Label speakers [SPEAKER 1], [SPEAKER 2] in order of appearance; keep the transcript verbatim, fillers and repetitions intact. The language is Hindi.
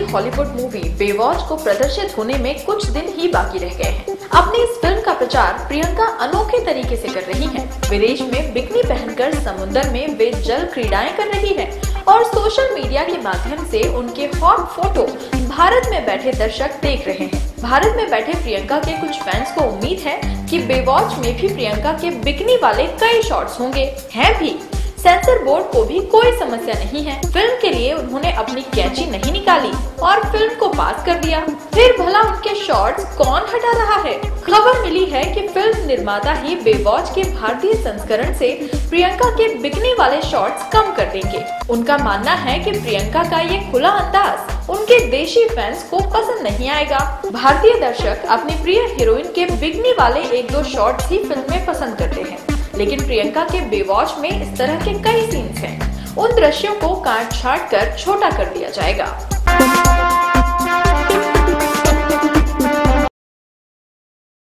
[SPEAKER 1] हॉलीवुड मूवी बेवॉच को प्रदर्शित होने में कुछ दिन ही बाकी रह गए हैं। अपनी इस फिल्म का प्रचार प्रियंका अनोखे तरीके से कर रही हैं। विदेश में बिकनी पहनकर समुद्र में वे जल क्रीड़ाएं कर रही हैं और सोशल मीडिया के माध्यम से उनके हॉट फोटो भारत में बैठे दर्शक देख रहे हैं। भारत में बैठे प्रियंका के कुछ फैंस को उम्मीद है कि बेवॉच में भी प्रियंका के बिकनी वाले कई शॉट्स होंगे, हैं भी। सेंसर बोर्ड को भी कोई समस्या नहीं है। फिल्म के लिए उन्होंने अपनी कैंची नहीं निकाली और फिल्म को पास कर दिया। फिर भला उनके शॉट्स कौन हटा रहा है? खबर मिली है कि फिल्म निर्माता ही बेवॉच के भारतीय संस्करण से प्रियंका के बिकनी वाले शॉट्स कम कर देंगे। उनका मानना है कि प्रियंका का ये खुला अंदाज उनके देशी फैंस को पसंद नहीं आएगा। भारतीय दर्शक अपनी प्रिय हीरोइन के बिकनी वाले एक दो शॉट्स ही फिल्म में पसंद करते हैं, लेकिन प्रियंका के बेवॉच में इस तरह के कई सीन्स हैं। उन दृश्यों को काट छाट कर छोटा कर दिया जाएगा।